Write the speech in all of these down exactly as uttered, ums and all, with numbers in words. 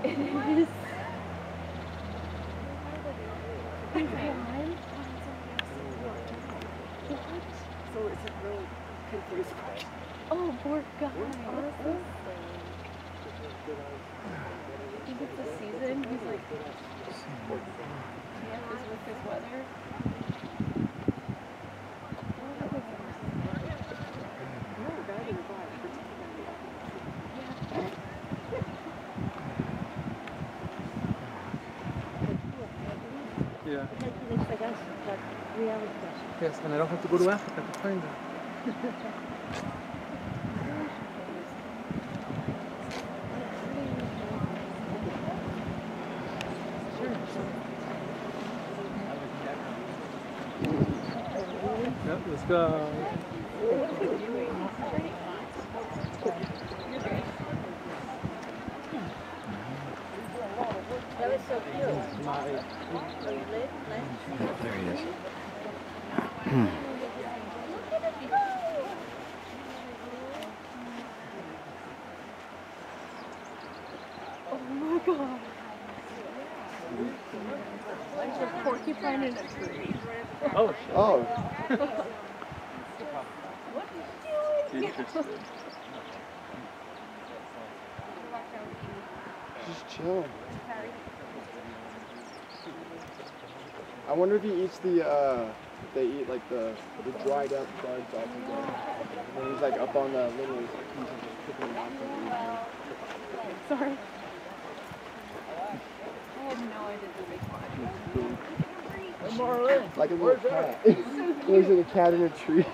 It is. So it's a real confused. Oh, poor guy. Honestly. He gets the season. He's like, yeah, this with his weather. Yeah. It looks like us, but reality question. Yes, and I don't have to go to Africa to find them. Yep, let's go. That was so cute. Oh, you live? Nice. There he is. Oh my god. There's a porcupine in a tree. Oh, shit. Oh. What are you doing? Interesting. Just chilling. I wonder if he eats the, uh, they eat like the, the dried up buds off of them. And he's like up on the little pieces just picking them off and eating. Sorry. I had no idea that they fly. Like a little cat. Looks like a cat in a tree.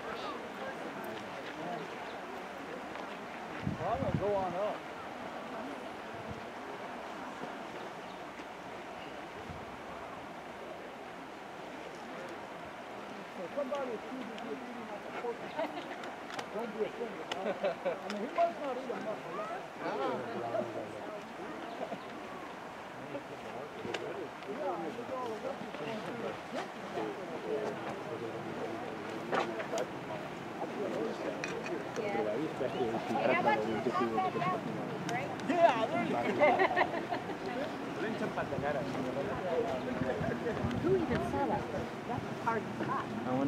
Go on up. Somebody accuses you of eating like a porcupine. Don't be offended. I mean, he must not eat enough. Yeah, there you go. Who even saw that? That's hard to spot.